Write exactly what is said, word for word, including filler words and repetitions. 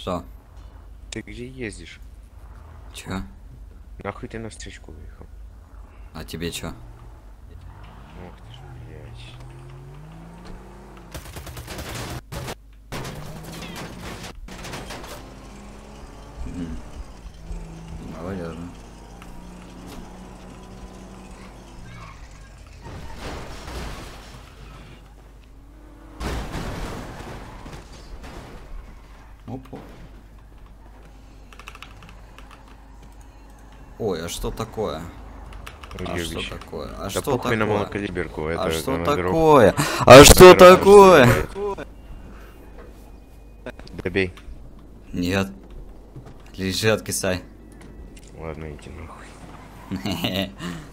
Что? Ты где ездишь? Чё? Нахуй ты на встречку выехал? А тебе чё? Ох ты ж, блядь. Молодежно. Опа. Ой, а что такое? А что Уебище. такое? А Да что похуй такое? на малокалиберку, это А что на дорогу. такое? А что дорогу такое? стреляет. Добей. Нет. Лежи, откисай. Ладно, иди нахуй.